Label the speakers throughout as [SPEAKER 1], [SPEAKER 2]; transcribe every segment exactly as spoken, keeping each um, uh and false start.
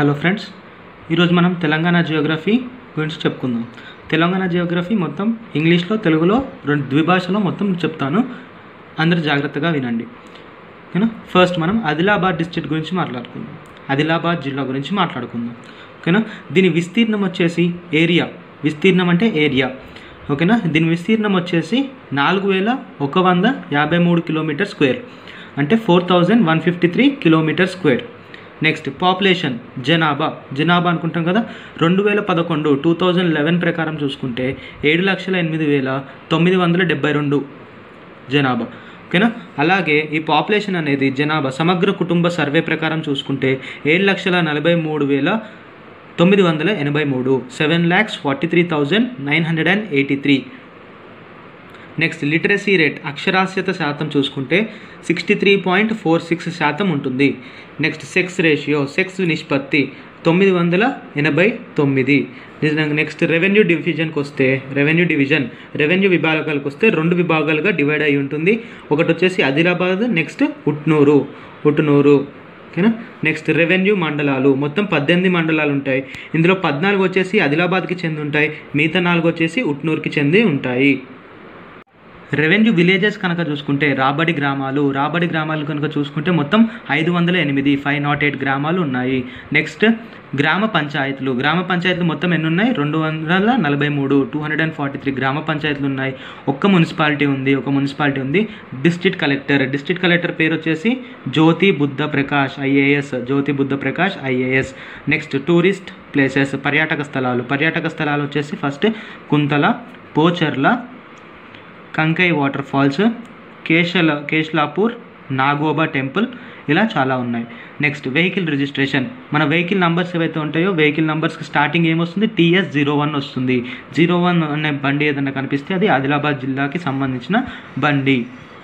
[SPEAKER 1] Hello friends, ఈరోజు మనం Telangana Geography గురించి చెప్పుకుందాం. తెలంగాణ జియోగ్రఫీ మొత్తం ఇంగ్లీష్లో తెలుగులో రెండు ద్విభాషలో మొత్తం చెప్తాను. అందరూ జాగ్రత్తగా వినండి. ఓకేనా. ఫస్ట్ మనం ఆదిలాబాద్ డిస్ట్రిక్ట్ గురించి మాట్లాడుకుందాం. ఆదిలాబాద్ జిల్లా గురించి మాట్లాడుకుందాం. ఓకేనా. దీని విస్తీర్ణం వచ్చేసి ఏరియా, విస్తీర్ణం అంటే ఏరియా. ఓకేనా. దీని విస్తీర్ణం వచ్చేసి నాలుగు వేల ఒక వంద యాభై మూడు కిలోమీటర్ స్క్వేర్, అంటే four thousand one fifty three kilometre square. Next population, జనాభా జనాభా అనుకుంటాం కదా, రెండు వేల పదకొండు టూ థౌజండ్ లెవెన్ ప్రకారం చూసుకుంటే ఏడు లక్షల ఎనిమిది వేల తొమ్మిది వందల డెబ్బై రెండు జనాభా. ఓకేనా. అలాగే ఈ పాపులేషన్ అనేది జనాభా సమగ్ర కుటుంబ సర్వే ప్రకారం చూసుకుంటే ఏడు లక్షల నలభై మూడు వేల తొమ్మిది వందల ఎనభై మూడు seven lakhs forty three thousand nine hundred and eighty three. Next literacy rate, అక్షరాస్యత శాతం చూసుకుంటే sixty three point four six శాతం ఉంటుంది. నెక్స్ట్ సెక్స్ రేషియో, సెక్స్ నిష్పత్తి తొమ్మిది వందల ఎనభై తొమ్మిది. నెక్స్ట్ రెవెన్యూ డివిజన్కి వస్తే రెవెన్యూ డివిజన్ రెవెన్యూ విభాగాలకు వస్తే రెండు విభాగాలుగా డివైడ్ అయి ఉంటుంది. ఒకటి వచ్చేసి ఆదిలాబాద్, నెక్స్ట్ ఉట్నూరు ఉట్నూరు ఓకేనా. నెక్స్ట్ రెవెన్యూ మండలాలు, మొత్తం పద్దెనిమిది మండలాలు ఉంటాయి. ఇందులో పద్నాలుగు వచ్చేసి ఆదిలాబాద్కి చెంది ఉంటాయి, మిగతా నాలుగు వచ్చేసి ఉట్నూరుకి చెంది ఉంటాయి. రెవెన్యూ విలేజెస్ కనుక చూసుకుంటే రాబడి గ్రామాలు రాబడి గ్రామాలు కనుక చూసుకుంటే మొత్తం ఐదు వందల ఎనిమిది ఫైవ్ నాట్ ఎయిట్ గ్రామాలు ఉన్నాయి. నెక్స్ట్ గ్రామ పంచాయతీలు గ్రామ పంచాయతీలు మొత్తం ఎన్ని ఉన్నాయి? రెండు వందల నలభై మూడు two hundred and forty three గ్రామ పంచాయతీలు ఉన్నాయి. ఒక్క మున్సిపాలిటీ ఉంది ఒక మున్సిపాలిటీ ఉంది డిస్ట్రిక్ట్ కలెక్టర్ డిస్ట్రిక్ట్ కలెక్టర్ పేరు వచ్చేసి Jyothi Buddha Prakash IAS Jyothi Buddha Prakash IAS. Next tourist places, పర్యాటక స్థలాలు పర్యాటక స్థలాలు వచ్చేసి first Kuntala, Pocharla, Kankai waterfalls, కేశల కేశలాపూర్, నాగోబా టెంపుల్, ఇలా చాలా ఉన్నాయి. నెక్స్ట్ వెహికల్ రిజిస్ట్రేషన్, మన వెహికల్ నంబర్స్ ఏవైతే ఉంటాయో వెహికల్ నంబర్స్కి స్టార్టింగ్ ఏమొస్తుంది? టీఎస్ జీరో వన్ వస్తుంది. జీరో వన్ అనే బండి ఏదైనా కనిపిస్తే అది ఆదిలాబాద్ జిల్లాకి సంబంధించిన బండి.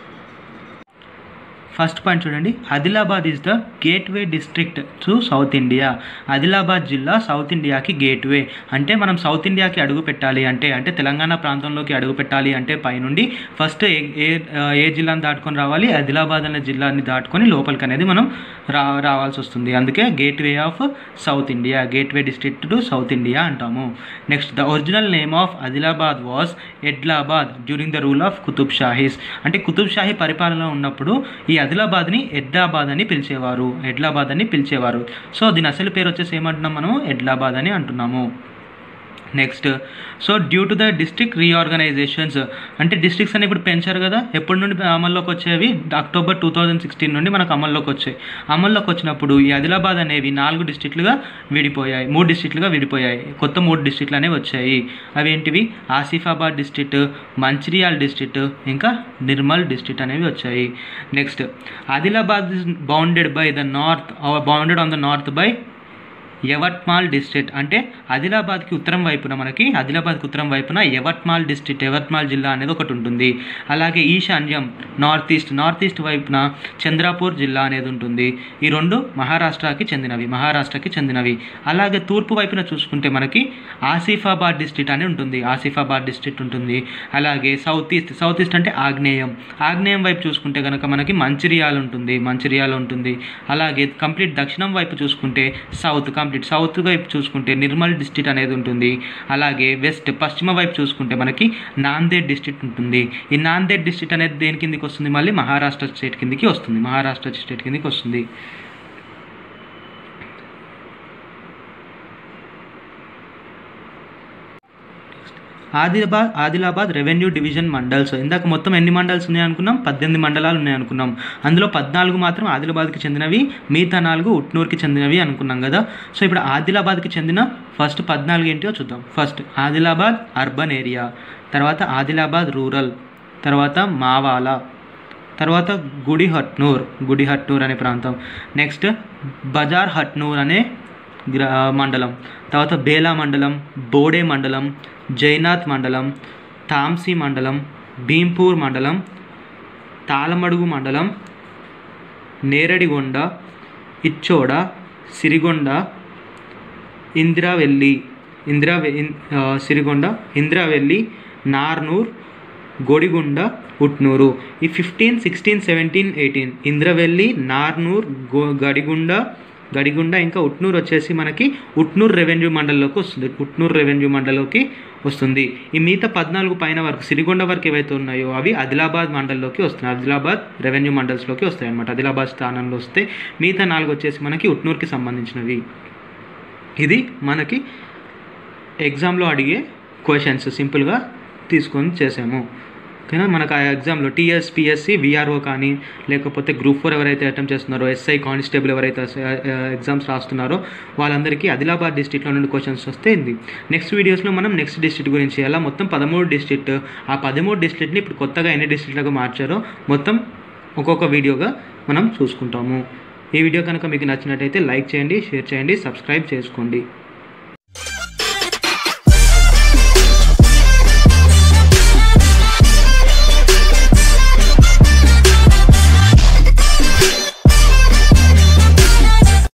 [SPEAKER 1] ఫస్ట్ పాయింట్ చూడండి, Adilabad is the gateway district to south India. Adilabad జిల్లా సౌత్ ఇండియాకి గేట్వే. అంటే మనం సౌత్ ఇండియాకి అడుగు పెట్టాలి అంటే అంటే తెలంగాణ ప్రాంతంలోకి అడుగు పెట్టాలి అంటే పైనుండి ఫస్ట్ ఏ ఏ జిల్లాని దాటుకొని రావాలి? ఆదిలాబాద్ అనే జిల్లాని దాటుకొని లోపలికి అనేది మనం రా రావాల్సి వస్తుంది. అందుకే gateway of south India, gateway district to south India అంటాము. Next the original name of Adilabad was Edlabad during the rule of Qutb Shahis. అంటే కుతుబ్ షాహీ పరిపాలన ఉన్నప్పుడు ఈ ఆదిలాబాద్ని ఎడ్లాబాద్ అని పిలిచేవారు ఎడ్లాబాద్ అని పిలిచేవారు సో దీని అసలు పేరు వచ్చేసి ఏమంటున్నాం మనము? ఎడ్లాబాద్ అని అంటున్నాము. Next so due to the district reorganisations, అంటే డిస్ట్రిక్ట్స్ అని ఇప్పుడు పెంచారు కదా, ఎప్పటి నుండి అమల్లోకి వచ్చేవి? అక్టోబర్ టూ థౌజండ్ సిక్స్టీన్ నుండి మనకు అమల్లోకి వచ్చాయి. అమల్లోకి వచ్చినప్పుడు ఈ ఆదిలాబాద్ అనేవి నాలుగు డిస్ట్రిక్ట్లుగా విడిపోయాయి మూడు డిస్ట్రిక్ట్లుగా విడిపోయాయి కొత్త మూడు డిస్ట్రిక్ట్లు అనేవి వచ్చాయి. అవి ఏంటివి? ఆసిఫాబాద్ డిస్ట్రిక్ట్, మంచిర్యాల్ డిస్ట్రిక్ట్, ఇంకా నిర్మల్ డిస్ట్రిక్ట్ అనేవి వచ్చాయి. Next Adilabad is bounded by the north bounded on the north by Yavatmal district. అంటే ఆదిలాబాద్కి ఉత్తరం వైపున మనకి ఆదిలాబాద్కి ఉత్తరం వైపున యవత్మాల్ డిస్ట్రిక్ట్ యవత్మాల్ జిల్లా అనేది ఒకటి ఉంటుంది. అలాగే ఈశాన్యం నార్త్ ఈస్ట్ నార్త్ ఈస్ట్ వైపున చంద్రాపూర్ జిల్లా అనేది ఉంటుంది. ఈ రెండు మహారాష్ట్రకి చెందినవి మహారాష్ట్రకి చెందినవి అలాగే తూర్పు వైపున చూసుకుంటే మనకి ఆసిఫాబాద్ డిస్ట్రిక్ట్ అని ఉంటుంది ఆసిఫాబాద్ డిస్ట్రిక్ట్ ఉంటుంది. అలాగే సౌత్ ఈస్ట్ సౌత్ ఈస్ట్ అంటే ఆగ్నేయం ఆగ్నేయం వైపు చూసుకుంటే కనుక మనకి మంచిర్యాల్ ఉంటుంది మంచిర్యాల్ ఉంటుంది. అలాగే కంప్లీట్ దక్షిణం వైపు చూసుకుంటే సౌత్ కంప్లీట్ సౌత్ వైపు చూసుకుంటే నిర్మల్ డిస్ట్రిక్ట్ అనేది ఉంటుంది. అలాగే వెస్ట్ పశ్చిమ వైపు చూసుకుంటే మనకి నాందేడ్ డిస్ట్రిక్ట్ ఉంటుంది. ఈ నాందేడ్ డిస్ట్రిక్ట్ అనేది దేని కిందకి వస్తుంది? మళ్ళీ మహారాష్ట్ర స్టేట్ కిందకి వస్తుంది మహారాష్ట్ర స్టేట్ కిందకి వస్తుంది. Adilabad Adilabad revenue division mandals. ఇందాక మొత్తం ఎన్ని మండల్స్ ఉన్నాయి అనుకున్నాం? పద్దెనిమిది మండలాలు ఉన్నాయి అనుకున్నాం. అందులో పద్నాలుగు మాత్రం ఆదిలాబాద్కి చెందినవి, మిగతా నాలుగు ఉట్నూరుకి చెందినవి అనుకున్నాం కదా. సో ఇప్పుడు ఆదిలాబాద్కి చెందిన ఫస్ట్ పద్నాలుగు ఏంటో చూద్దాం. ఫస్ట్ ఆదిలాబాద్ అర్బన్ ఏరియా, తర్వాత ఆదిలాబాద్ రూరల్, తర్వాత మావాలా, తర్వాత గుడి హట్నూర్ గుడి హట్నూర్ అనే ప్రాంతం, నెక్స్ట్ బజార్ హట్నూర్ అనే గ్రా మండలం, తర్వాత బేలా మండలం, బోడే మండలం, జైనాథ్ మండలం, తాంసీ మండలం, భీంపూర్ మండలం, తాళమడుగు మండలం, నేరడిగొండ, ఇచ్చోడ, సిరిగొండ, ఇందిరావెల్లి ఇందిరా సిరిగొండ ఇందిరావెల్లి, నార్నూర్, గొడిగుండ, ఉట్నూరు. ఈ fifteen sixteen seventeen eighteen Indravelli, Narnoor, గో గడిగుండ, గడిగుండ ఇంకా ఉట్నూరు వచ్చేసి మనకి ఉట్నూరు రెవెన్యూ మండలంలోకి వస్తుంది. ఉట్నూరు రెవెన్యూ మండలంలోకి వస్తుంది. ఈ మిగతా పద్నాలుగు పైన వరకు సిరిగొండ వరకు ఏవైతే ఉన్నాయో అవి ఆదిలాబాద్ మండలంలోకి వస్తున్నాయి. ఆదిలాబాద్ రెవెన్యూ మండల్స్లోకి వస్తాయి అన్నమాట. ఆదిలాబాద్ స్థానంలో వస్తే మిగతా నాలుగు వచ్చేసి మనకి ఉట్నూరుకి సంబంధించినవి. ఇది మనకి ఎగ్జామ్లో అడిగే క్వశ్చన్స్ సింపుల్గా తీసుకొని చేసాము. ఓకేనా. మనకు ఆ ఎగ్జామ్లో టీఎస్ పిఎస్సి విఆర్ఓ కానీ లేకపోతే గ్రూప్ ఫోర్ ఎవరైతే అటెంప్ట్ చేస్తున్నారో, ఎస్ఐ కానిస్టేబుల్ ఎవరైతే ఎగ్జామ్స్ రాస్తున్నారో వాళ్ళందరికీ ఆదిలాబాద్ డిస్ట్రిక్ట్లో నుండి క్వశ్చన్స్ వస్తే ఇది. నెక్స్ట్ వీడియోస్లో మనం నెక్స్ట్ డిస్ట్రిక్ట్ గురించి ఎలా మొత్తం పదమూడు డిస్ట్రిక్ట్ ఆ పదమూడు డిస్ట్రిక్ట్ని ఇప్పుడు కొత్తగా ఎన్ని డిస్ట్రిక్ట్లుగా మార్చారో మొత్తం ఒక్కొక్క వీడియోగా మనం చూసుకుంటాము. ఈ వీడియో కనుక మీకు నచ్చినట్టయితే లైక్ చేయండి, షేర్ చేయండి, సబ్స్క్రైబ్ చేసుకోండి.